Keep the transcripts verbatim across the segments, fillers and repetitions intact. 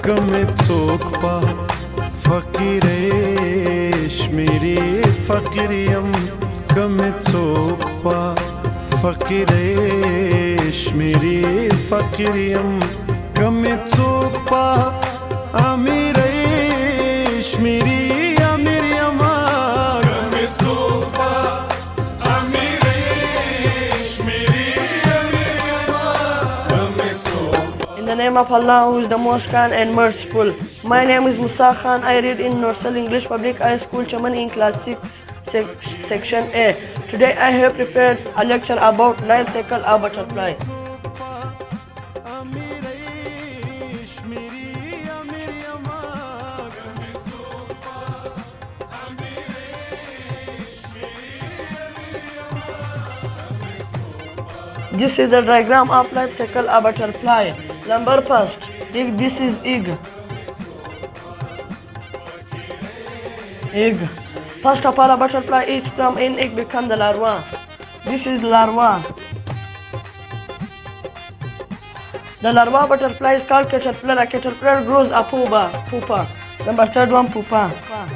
kame tsokpa fakiresh mere fakiriyam kame tsokpa fakiresh mere fakiriyam kame tsokpa amiresh mere amiriyama kame tsokpa amiresh mere amiriyama kame tsokpa. In the name of Allah, who is the most kind and merciful. My name is Musa Khan. I read in Norsal English Public High School, Chaman in class six, sec section A. Today I have prepared a lecture about life cycle of butterfly. This is the diagram of life cycle of butterfly. Number first, egg. This is egg. Egg. First of all, a butterfly eats from an egg become the larva. This is larva. The larva butterfly is called caterpillar. A caterpillar grows a pupa. Pupa. Number third one, pupa.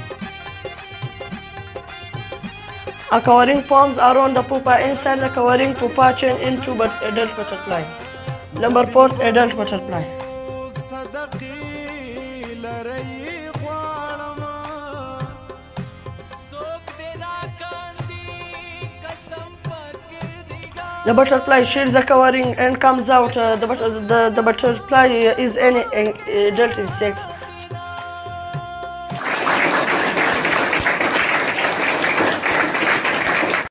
A covering forms around the pupa. Inside the covering, pupa change into but adult butterfly. Number four, adult butterfly. The butterfly sheds the covering and comes out. Uh, the, the, the butterfly is an adult insect.